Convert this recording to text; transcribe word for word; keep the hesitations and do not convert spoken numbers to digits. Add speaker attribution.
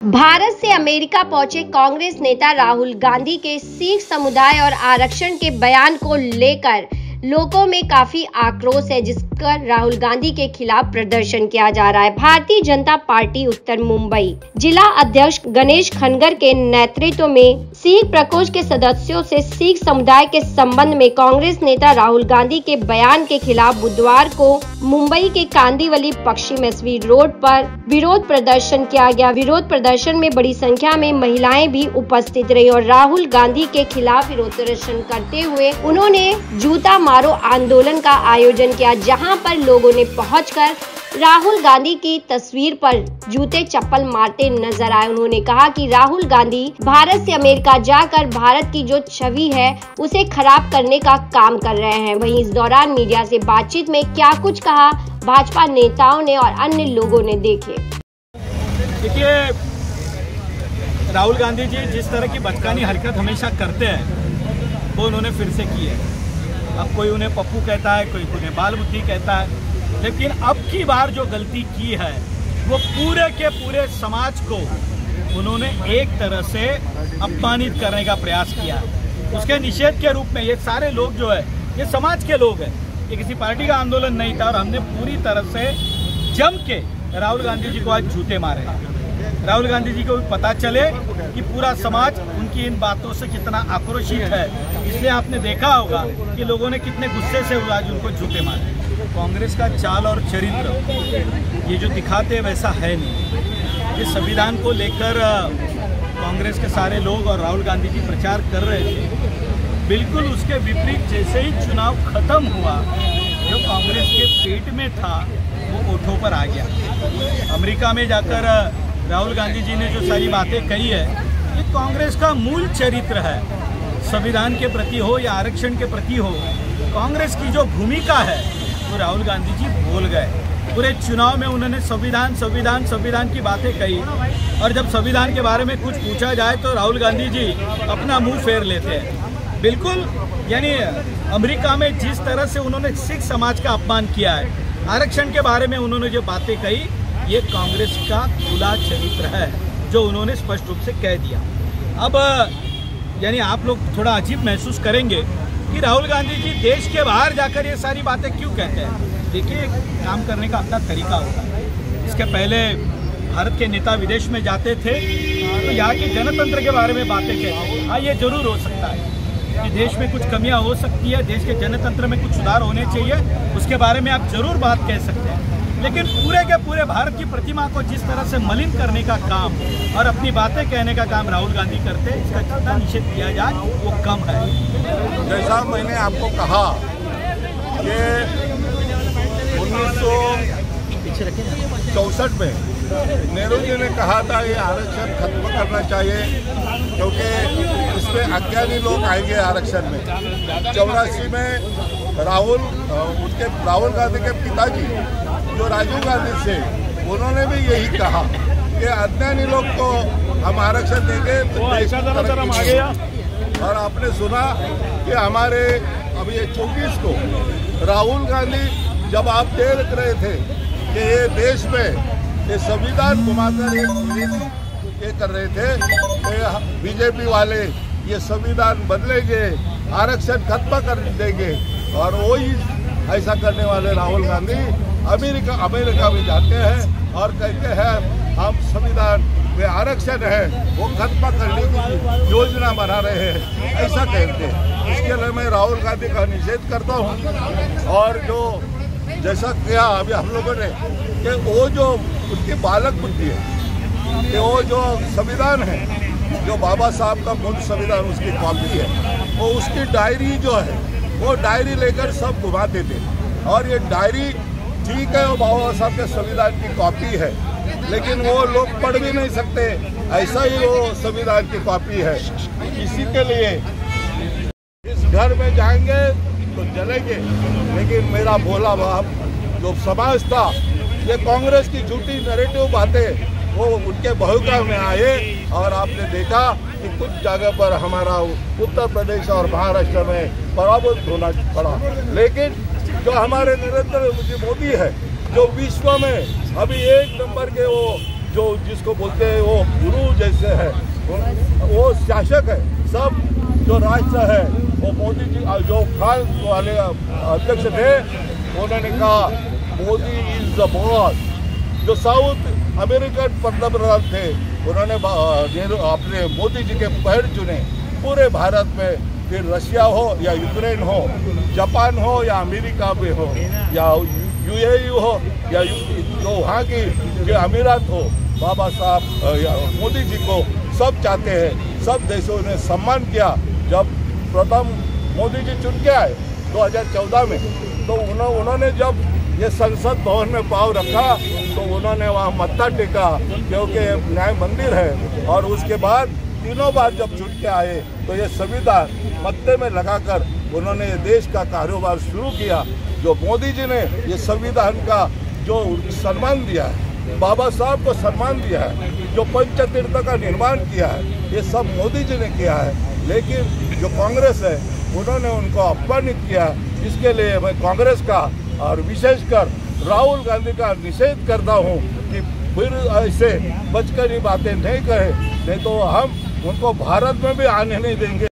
Speaker 1: भारत से अमेरिका पहुंचे कांग्रेस नेता राहुल गांधी के सिख समुदाय और आरक्षण के बयान को लेकर लोगों में काफी आक्रोश है, जिसका राहुल गांधी के खिलाफ प्रदर्शन किया जा रहा है। भारतीय जनता पार्टी उत्तर मुंबई जिला अध्यक्ष गणेश खनगर के नेतृत्व में सिख प्रकोष्ठ के सदस्यों से सिख समुदाय के संबंध में कांग्रेस नेता राहुल गांधी के बयान के खिलाफ बुधवार को मुंबई के कांदिवली पश्चिम एसवी रोड पर विरोध प्रदर्शन किया गया। विरोध प्रदर्शन में बड़ी संख्या में महिलाएं भी उपस्थित रही और राहुल गांधी के खिलाफ विरोध प्रदर्शन करते हुए उन्होंने जूता मारो आंदोलन का आयोजन किया, जहां पर लोगों ने पहुंचकर राहुल गांधी की तस्वीर पर जूते चप्पल मारते नजर आए। उन्होंने कहा कि राहुल गांधी भारत से अमेरिका जाकर भारत की जो छवि है उसे खराब करने का काम कर रहे हैं। वहीं इस दौरान मीडिया से बातचीत में क्या कुछ कहा भाजपा नेताओं ने और अन्य लोगों ने, देखे।
Speaker 2: देखिए, राहुल गांधी जी जिस तरह की बचकानी हरकत हमेशा करते हैं वो उन्होंने फिर से की है। अब कोई उन्हें पप्पू कहता है, कोई उन्हें बाल बुद्धि कहता है, लेकिन अब की बार जो गलती की है वो पूरे के पूरे समाज को उन्होंने एक तरह से अपमानित करने का प्रयास किया है। उसके निषेध के रूप में ये सारे लोग जो है ये समाज के लोग हैं, ये किसी पार्टी का आंदोलन नहीं था और हमने पूरी तरह से जम के राहुल गांधी जी को आज जूते मारे। राहुल गांधी जी को पता चले कि पूरा समाज उनकी इन बातों से कितना आक्रोशित है, इसलिए आपने देखा होगा कि लोगों ने कितने गुस्से से आज उनको जूते मारे। कांग्रेस का चाल और चरित्र ये जो दिखाते वैसा है नहीं। इस संविधान को लेकर कांग्रेस के सारे लोग और राहुल गांधी जी प्रचार कर रहे थे, बिल्कुल उसके विपरीत जैसे ही चुनाव खत्म हुआ, जो कांग्रेस के पेट में था वो ओठों पर आ गया। अमेरिका में जाकर राहुल गांधी जी ने जो सारी बातें कही है ये कांग्रेस का मूल चरित्र है। संविधान के प्रति हो या आरक्षण के प्रति हो, कांग्रेस की जो भूमिका है वो राहुल गांधी जी भूल गए। पूरे चुनाव में उन्होंने संविधान संविधान संविधान की बातें कही और जब संविधान के बारे में कुछ पूछा जाए तो राहुल गांधी जी अपना मुंह फेर लेते हैं। बिल्कुल, यानी अमेरिका में जिस तरह से उन्होंने सिख समाज का अपमान किया है, आरक्षण के बारे में उन्होंने जो बातें कही, ये कांग्रेस का खुला चरित्र है जो उन्होंने स्पष्ट रूप से कह दिया। अब यानी आप लोग थोड़ा अजीब महसूस करेंगे कि राहुल गांधी जी देश के बाहर जाकर ये सारी बातें क्यों कहते हैं। देखिए, काम करने का अपना तरीका होता है। इसके पहले भारत के नेता विदेश में जाते थे तो यहाँ के जनतंत्र के बारे में बातें कहते थे। हाँ, ये जरूर हो सकता है कि देश में कुछ कमियां हो सकती है, देश के जनतंत्र में कुछ सुधार होने चाहिए, उसके बारे में आप जरूर बात कह सकते हैं, लेकिन पूरे के पूरे भारत की प्रतिमा को जिस तरह से मलिन करने का काम और अपनी बातें कहने का काम राहुल गांधी करते हैं, इसका जितना निषेध किया जाए वो कम है।
Speaker 3: जैसा मैंने आपको कहा कि उन्नीस सौ चौसठ में नेहरू जी ने कहा था ये आरक्षण खत्म करना चाहिए क्योंकि इसमें अज्ञानी लोग आएंगे आरक्षण में। चौरासी में राहुल उनके राहुल गांधी के पिताजी जो राजीव गांधी थे, उन्होंने भी यही कहा कि अज्ञानी लोग को हम आरक्षण देंगे तो देश की तरक्की होगी। और आपने सुना कि हमारे अभी ये चौबीस को राहुल गांधी जब आप देख रहे थे कि ये देश में ये संविधान घुमाकर ये कर रहे थे, बीजेपी वाले ये संविधान बदलेंगे, आरक्षण खत्म कर देंगे, और वही ऐसा करने वाले राहुल गांधी अमेरिका अमेरिका में जाते हैं और कहते हैं हम संविधान में आरक्षण है वो खत्म करने की योजना बना रहे हैं, ऐसा कहते हैं। इसके लिए मैं राहुल गांधी का निषेध करता हूँ। और जो जैसा किया अभी हम लोगों ने कि वो जो उनकी बालक बुद्धि है कि वो जो संविधान है, जो बाबा साहब का मूल संविधान उसकी कॉपी है, वो उसकी डायरी जो है वो डायरी लेकर सब घुमाते थे। और ये डायरी ठीक है, वो बाबा साहब के संविधान की कॉपी है, लेकिन वो लोग पढ़ भी नहीं सकते, ऐसा ही वो संविधान की कॉपी है। इसी के लिए इस घर में जाएंगे तो जलेंगे, लेकिन मेरा भोला बाप जो समाज था, ये कांग्रेस की झूठी नैरेटिव बातें वो उनके बहुका में आए और आपने देखा कि कुछ जगह पर हमारा उत्तर प्रदेश और महाराष्ट्र में पराभूत होना पड़ा। लेकिन जो हमारे नरेंद्र मोदी है, जो विश्व में अभी एक नंबर के वो जो जिसको बोलते हैं वो गुरु से है, वो शासक है। सब जो राष्ट्र है वो मोदी जी, जो खान वाले अध्यक्ष थे, उन्होंने कहा मोदी इज द बॉस। जो साउथ अमेरिकन पंतप्रधान थे, उन्होंने अपने मोदी जी के पैर चुने पूरे भारत में, फिर रशिया हो या यूक्रेन हो, जापान हो या अमेरिका में हो या यूएई हो या जो वहाँ की जो अमीरात हो, बाबा साहब मोदी जी को सब चाहते हैं। सब देशों ने सम्मान किया। जब प्रथम मोदी जी चुन के आए दो हज़ार चौदह में, तो उन्होंने जब ये संसद भवन में पाँव रखा तो उन्होंने वहाँ मत्था टेका, क्योंकि न्याय मंदिर है। और उसके बाद तीनों बार जब चुन के आए तो ये संविधान मत्थे में लगाकर उन्होंने ये देश का कारोबार शुरू किया। जो मोदी जी ने ये संविधान का जो सम्मान दिया है, बाबा साहब को सम्मान दिया है, जो पंचतीर्थ का निर्माण किया है, ये सब मोदी जी ने किया है। लेकिन जो कांग्रेस है, उन्होंने उनको अपमानित किया। इसके लिए मैं कांग्रेस का और विशेषकर राहुल गांधी का निषेध करता हूँ कि फिर ऐसे बचकर ही बातें नहीं करें, नहीं तो हम उनको भारत में भी आने नहीं देंगे।